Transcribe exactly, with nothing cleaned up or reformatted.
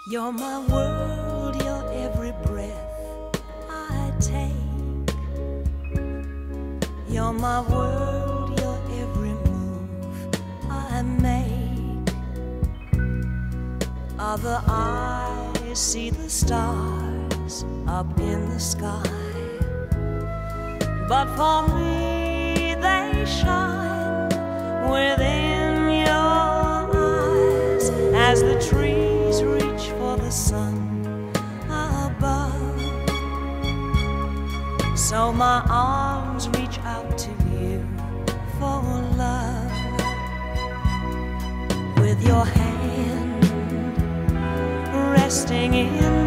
You're my world, you're every breath I take. You're my world, you're every move I make. Other eyes see the stars up in the sky, but for me they shine within your eyes as the trees reach for the sun above. So my arms reach out to you for love. With your hand resting in